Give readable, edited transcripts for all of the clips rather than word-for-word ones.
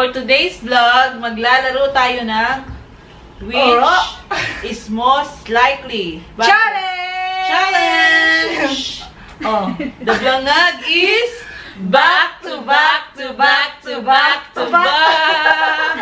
For today's vlog, maglalaro tayo ng which is most likely. Challenge! Challenge! Oh, the blangag is back to back to back to back to back.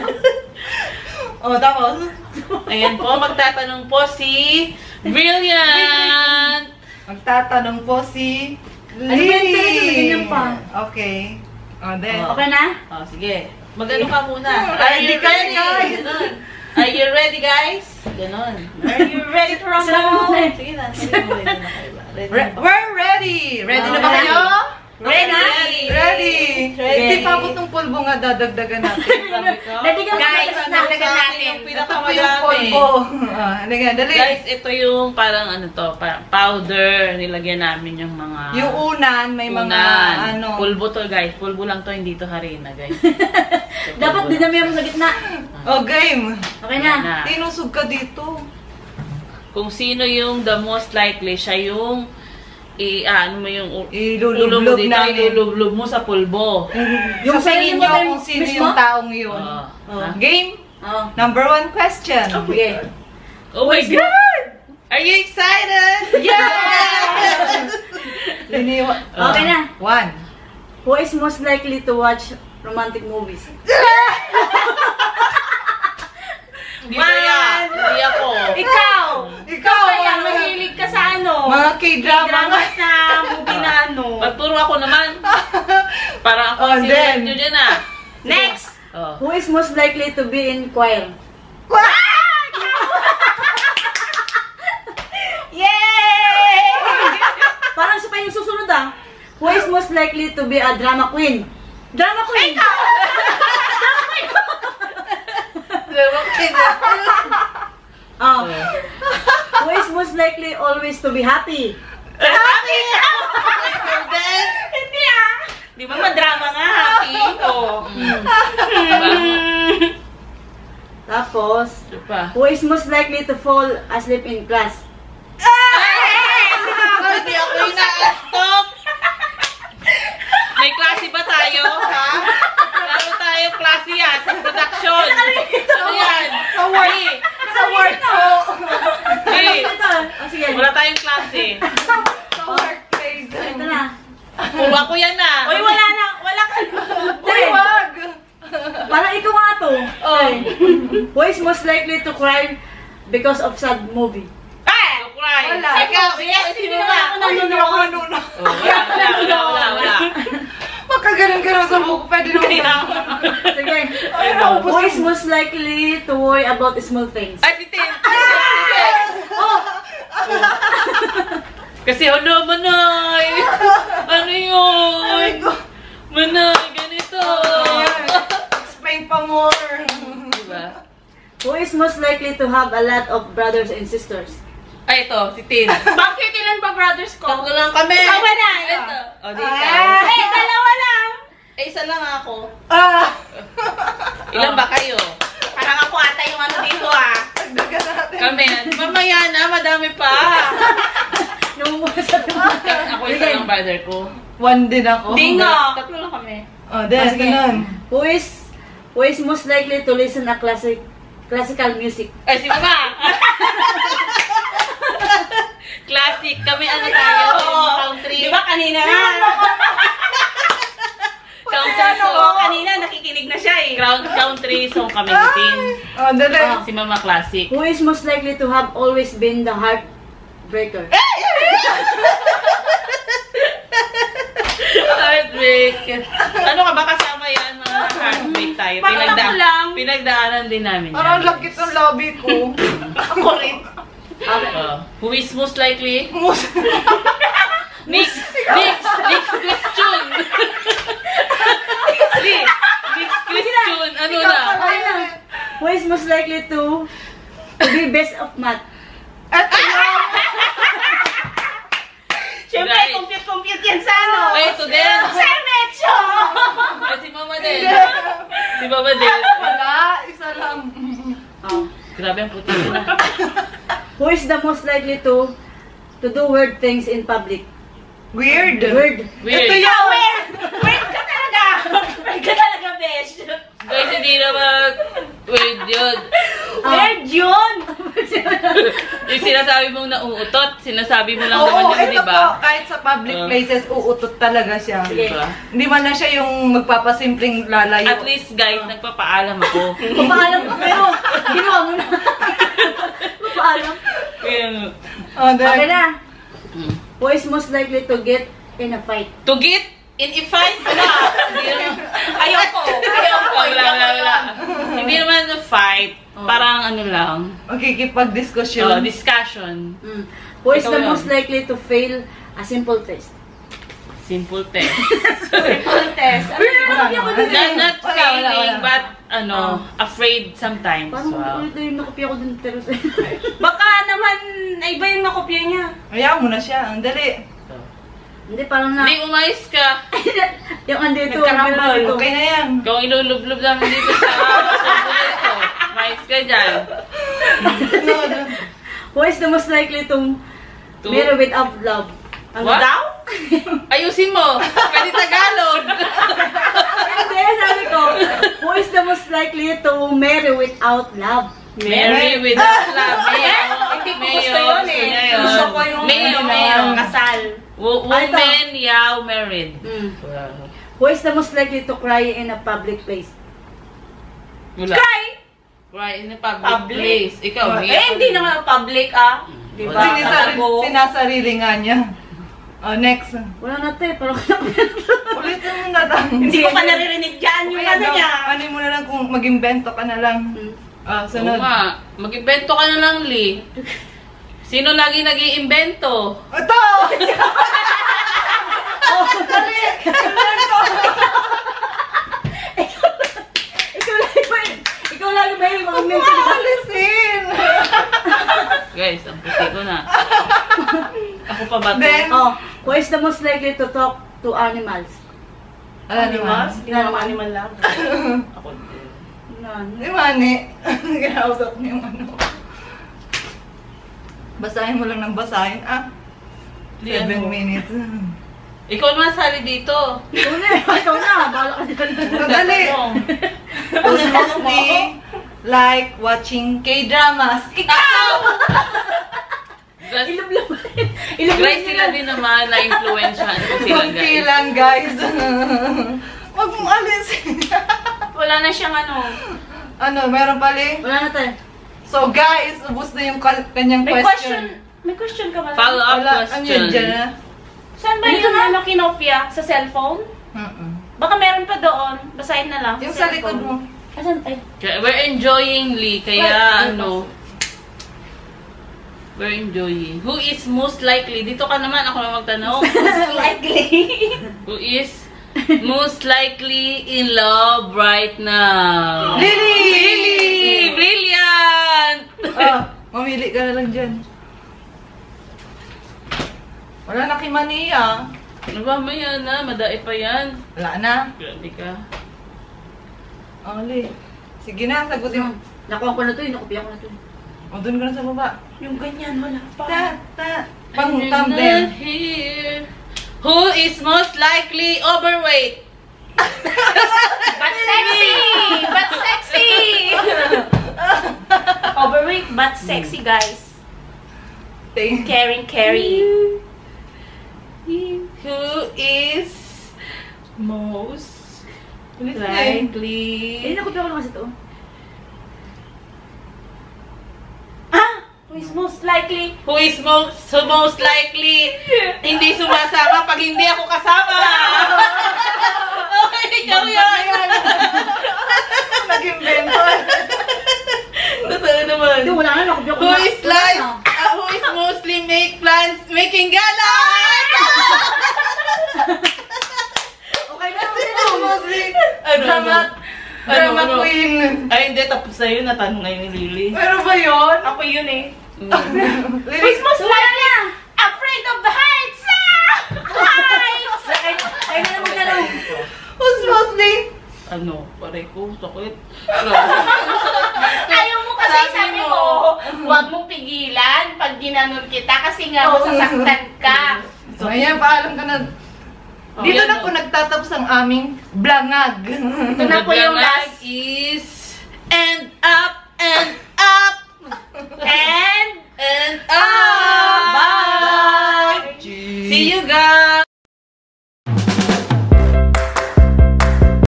Oh, tapos. Ayan po, magtatanong po si Brilliant. Magtatanong po si Lily. Okay. Oh, then. Oh. Okay na? Oh, sige. Magano ka muna. Are you ready, guys? Ganon. Are you ready, guys? Ganon. Are you ready to rumble? Sige na. We're ready. Ready na ba kayo? Ready. Ready. Hindi pa abot ng pulbo nga dadagdagan natin. Ready ka Guys, dagdagan natin. yung Ito pinakamadami. pulbo. Dali. Guys, ito yung parang ano to, parang powder. Nilagyan namin yung mga... Yung unan, may mga ano. Pulbo to, guys. Pulbo lang to, hindi to harina, guys. Dapat dinami mo sa gitna. Oh, game. Okay na. Tinusog ka dito. Kung sino yung the most likely, siya yung ano mo yung Ilulublob namin. ilulublob mo sa pulbo. Yung Sa tingin sarili mo nyo din kung sino mismo? yung taong yun. Ha? Game? Oh. Number 1 question. Okay. Oh my God! Are you excited? Yes! Okay na. 1. Who is most likely to watch romantic movies? Hindi kaya. Hindi ako. Ikaw! Ikaw! Kaya mahilig ka sa ano? Mga K-drama. Dramas na movie na ano. Pagpuro ako naman. Para ako Oh, si then. nyo dyan ah. Next! Oh. Who is most likely to be in choir? Yay! Parang siya pa yung susunod ah. Who is most likely to be a drama queen? Drama queen! Oh. Who is most likely always to be happy? Happy! Hindi ah! Di ba madrama nga happy? Oo. Diba? Tapos, Ano pa? who is most likely to fall asleep in class? Hindi ako inaantok. May klase ba tayo? Ha? Laro tayo klase yan sa production. Ano yan? Sa work. Sa work po. Hey, Oh, sige. wala tayong klase. Sa workplace. Ito na. Puro ako yan ah. Uy, wala na. Wala ka. Uy, wag! Parang ikaw nga to. Oh. Who is most likely to cry because of sad movie? Ah! Cry. Wala. Ikaw, sino ba? Ay, hindi ako nanonood. Oh, wala. Magkaganon-ganon sa buko. Pwede naman. Sige. Ay, naubos Who is yung- most likely to worry about small things? Ay, si Tim. Oh! Kasi ano, Manay? Ano yun? Manay, ganito. Explain pa more. Diba? Who is most likely to have a lot of brothers and sisters? Ay, ito, si Tin. Bakit ilan pa brothers ko? Tatlo lang kami. Ikaw ba na? Ito. O, di Ah. ikaw. Eh, dalawa lang! Eh, isa lang ako. Ilan Ilan ba kayo? Parang ako ata yung ano dito ah. Dagdagan natin. Kami. Mamaya na, madami pa. Yung sa Ako isa lang brother ko. 1 din ako. Dingo! Tatlo lang kami. Oh, then, Sige. ganun. Who is most likely to listen a classical music? Ay, si Mama. Classic. Kami ano tayo? Country. Di ba kanina na? Country Oo, song. kanina nakikinig na siya eh. Country song kami ni Tin. Oh, dali. Si Mama Classic. Who is most likely to have always been the heartbreaker? Heartbreak. Ano ka ba kasama yan? Mga heartbreak tayo. Parang ako lang. Pinagdaanan din namin Parang yan. lakit ng lobby ko. Ako rin. Okay. Who is most likely? Mus- Next question. Next question. Ano Ikaw na? pala yun. Who is most likely to be best of math? Eto yun. Siyempre, Guys. compute yan sa ano? Ay, ito din. Sir Mecho! Ay, si Mama din. Si Mama din. Wala, isa lang. Oh. Grabe ang puti na. Who is the most likely to do weird things in public? Weird. Weird. Weird. Ito yun. Weird ka talaga! Weird ka talaga, besh! Guys, hindi naman weird yun. Weird yun! Yung sinasabi mong nauutot, sinasabi mo lang Oo, naman yun, ito di ba? po, kahit sa public places, uutot talaga siya. Sige. Diba? Hindi man lang siya yung magpapasimpleng lalayo. At least, guys, nagpapaalam ako. Papaalam ko pero ginawa mo na. Papaalam. Kaya, Oh, Okay then, na. Who is most likely to get in a fight? to get in a fight? Wala. Ayoko. Wala. Hindi naman na fight. Parang ano lang. makikipag-discussion. Discussion. Who is Ikaw the yun. most likely to fail a simple test? Simple test. Simple test. Not Wala, failing, wala. but afraid sometimes. Parang Wow. ulit yung nakopya ko dun pero Baka naman, iba yung nakopya niya. Hayaan mo na siya. Ang dali. Hindi, parang na. Hindi, umayos ka. Yung andito. Nagkarambol. andito. Okay na yan. Kung ilulublob namin dito sa dito, umayos ka dyan. Who is the most likely to To- marry without love? Ano What? daw? Ayusin mo. Pwede Tagalog. Hindi, sabi ko. Who is the most likely to marry without love? Mary with love. Hindi ko gusto yun eh. Gusto ko yung Mayo. kasal. Woman, yaw, married. Who is the most likely to cry in a public place? Wala. Cry! Right, in a public Public. place. Ikaw, Hindi naman public ah. Diba? Sinasarili nga niya. Oh, next. Wala na te, parang Ulitin mo na lang. Hindi ko pa naririnig dyan yung ano niya. Ano mo na lang kung mag-invento ka na lang. Ah, Oo sunod. nga. Mag-invento ka na lang, Lee. Sino lagi nag-iimbento? Ito! ikaw lagi ba yung mga mention ka? Alisin! Guys, ang puti ko na. Ako pa ba to? Then, Oh, who is the most likely to talk to animals? Animals? Hindi naman animal lang. Ako din. None. Di mani. Ginausap niyo yung ano. Basahin mo lang ng basahin. Ah, Di 7 ano. minutes. Ikaw naman sali dito. Ikaw na, bahala ka dyan. Madali. Who's mostly like watching K-dramas? Ikaw! Guys, Ilublo guys, sila din naman na-influensyahan ko sila, Kunti guys. lang, guys. Huwag mong alisin. Wala na siyang ano. Ano, meron pali? Wala na tayo. So, guys, ubos na yung kanyang May question. question ka ba? Follow-up Wala, ano yun question. dyan, ah? Saan ba yung ano kinopya? Sa cellphone? Baka meron pa doon. Basahin na lang. Yung sa likod mo. Asan? Ay. We're enjoying, Lee. Kaya, ano, we're enjoying. Who is most likely? Dito ka naman, ako na magtanong. Likely. Who is most likely in love right now? Lily! Lily! Brilliant! Ah, mamili ka na lang dyan. Wala na kay Mania. Ano ba, maya na? Madai pa yan. Wala na. Grabe ka. Oli. Sige na, sagutin mo. Nakuha ko na to, nakopya ko na to. O, dun ka na sa baba. Yung ganyan, wala pa. Pang I'm thumbnail. not here. Who is most likely overweight? But sexy! But sexy! Overweight but sexy, guys. Caring, carry. Who is most likely? Eh, nakopya ko lang kasi to. Who is most likely? Who is most likely hindi sumasama pag hindi ako kasama? Ikaw yun! Nag-invento. Totoo naman. Hindi, wala na, nakopya ko Who na. is like, who is mostly making gala? Okay na, Mostly, Ano, drama ano? queen. Ay, hindi. Tapos na yun. Natanong na yun ni Lily. Meron ba yun? Ako yun eh. Lily, Most likely afraid of the heights! Heights! Ay na naman gano'n. who's mostly? Ano? Pare ko. Sakit. Ayaw mo kasi sabi mo, huwag mong pigilan pag ginanon kita kasi nga masasaktan ka. So, ayan, paalam ka na. Dito na po nagtatapos ang aming blangag. Ito na po yung last